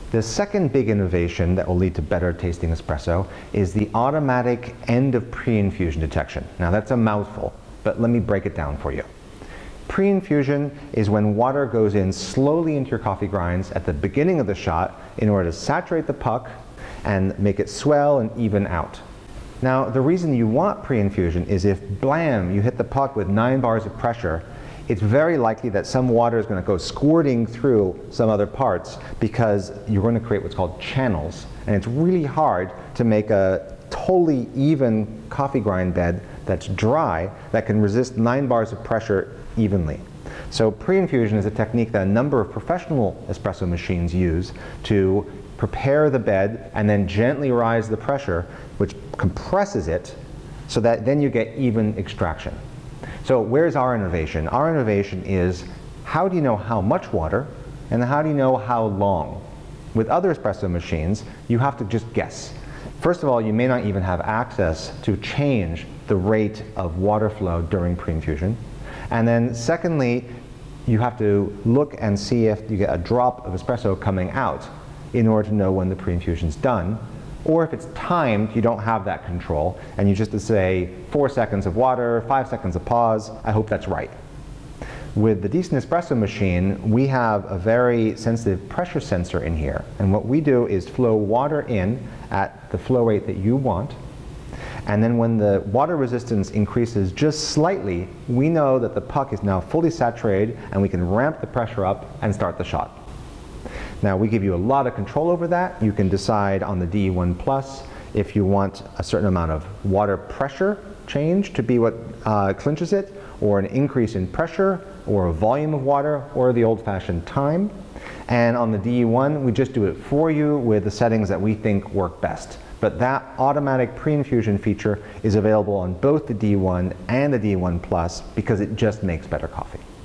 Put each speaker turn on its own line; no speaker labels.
The second big innovation that will lead to better tasting espresso is the automatic end of pre-infusion detection. Now that's a mouthful, but let me break it down for you. Pre-infusion is when water goes in slowly into your coffee grinds at the beginning of the shot in order to saturate the puck and make it swell and even out. Now the reason you want pre-infusion is if blam, you hit the puck with 9 bars of pressure, it's very likely that some water is going to go squirting through some other parts because you're going to create what's called channels. And it's really hard to make a totally even coffee grind bed that's dry that can resist 9 bars of pressure evenly. So pre-infusion is a technique that a number of professional espresso machines use to prepare the bed and then gently rise the pressure, which compresses it so that then you get even extraction. So where's our innovation? Our innovation is how do you know how much water and how do you know how long? With other espresso machines, you have to just guess. First of all, you may not even have access to change the rate of water flow during pre-infusion. And then secondly, you have to look and see if you get a drop of espresso coming out in order to know when the pre-infusion's done. Or if it's timed, you don't have that control, and you just say 4 seconds of water, 5 seconds of pause. I hope that's right. With the Decent Espresso machine, we have a very sensitive pressure sensor in here, and what we do is flow water in at the flow rate that you want, and then when the water resistance increases just slightly, we know that the puck is now fully saturated, and we can ramp the pressure up and start the shot. Now we give you a lot of control over that. You can decide on the DE1 Plus if you want a certain amount of water pressure change to be what clinches it, or an increase in pressure, or a volume of water, or the old-fashioned time. And on the DE1, we just do it for you with the settings that we think work best. But that automatic pre-infusion feature is available on both the D1 and the D1 Plus because it just makes better coffee.